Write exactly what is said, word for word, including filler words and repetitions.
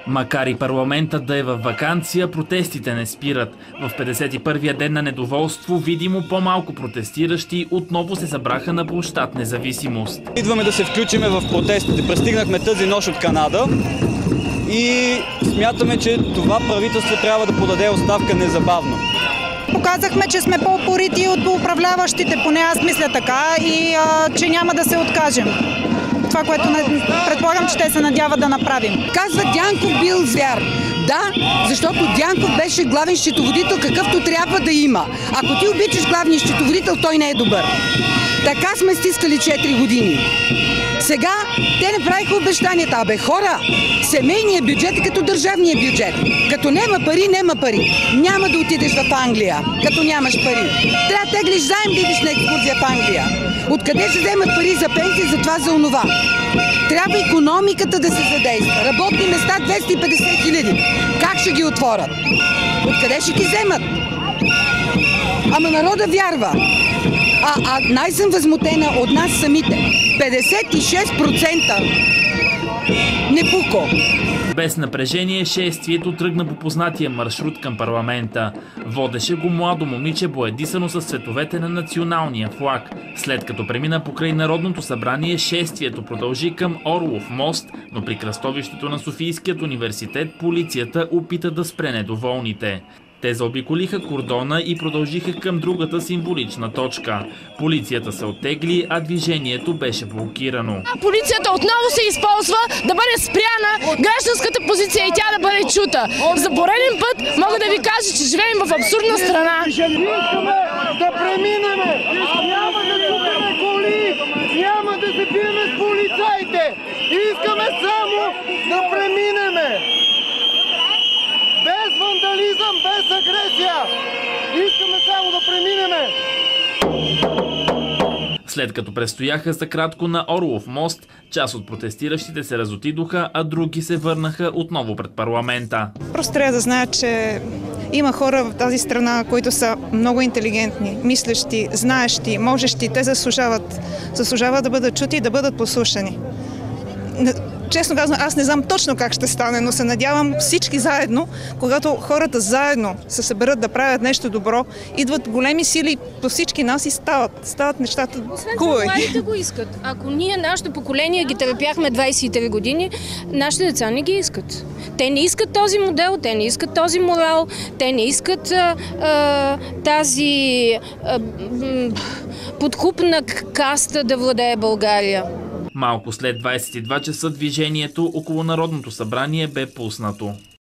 Макар и парламентът да е във ваканция, протестите не спират. В петдесет и първия ден на недоволство, видимо по-малко протестиращи отново се събраха на площад Независимост. Идваме да се включиме в протестите. Пристигнахме тази нощ от Канада и смятаме, че това правителство трябва да подаде оставка незабавно. Показахме, че сме по-упорити от управляващите, поне аз мисля така, и а, че няма да се откажем. Това, което предполагам, че те се надяват да направим. Казва, Дянков бил звяр. Да, защото Дянков беше главен счетоводител, какъвто трябва да има. Ако ти обичаш главния счетоводител, той не е добър. Така сме стискали четири години. Сега те направиха обещанията. Абе хора, семейният бюджет е като държавния бюджет. Като нема пари, нема пари. Няма да отидеш в Англия, като нямаш пари. Трябва да теглиш заем да идеш на екскурзия в Англия. Откъде се вземат пари за пенсии, за това, за онова? Трябва икономиката да се задейства. Работни места двеста и петдесет хиляди. Как ще ги отворят? Откъде ще ги вземат? Ама народа вярва. А, а най-съм възмутена от нас самите. петдесет и шест процента не пуко. Без напрежение шествието тръгна по познатия маршрут към парламента. Водеше го младо момиче, боядисано с цветовете на националния флаг. След като премина покрай Народното събрание, шествието продължи към Орлов мост, но при кръстовището на Софийският университет полицията опита да спре недоволните. Те заобиколиха кордона и продължиха към другата символична точка. Полицията се оттегли, а движението беше блокирано. Полицията отново се използва да бъде спряна гражданската позиция и тя да бъде чута. За пореден път мога да ви кажа, че живеем в абсурдна страна. Искаме да преминеме! Няма да купаме коли! Няма да се биеме с полицаите! Искаме само да преминеме! Без вандализъм, без агресия! Искаме само да преминеме! След като престояха за кратко на Орлов мост, част от протестиращите се разотидоха, а други се върнаха отново пред парламента. Просто трябва да знаят, че има хора в тази страна, които са много интелигентни, мислещи, знаещи, можещи. Те заслужават, заслужават да бъдат чути и да бъдат послушани. Честно казвам, аз не знам точно как ще стане, но се надявам всички заедно, когато хората заедно се съберат да правят нещо добро, идват големи сили по всички нас и стават, стават нещата хубави. Младите го искат. Ако ние, нашето поколение, ги търпяхме двайсет и три години, нашите деца не ги искат. Те не искат този модел, те не искат този морал, те не искат а, а, тази а, подкупна каста да владее България. Малко след двайсет и два часа движението около Народното събрание бе пуснато.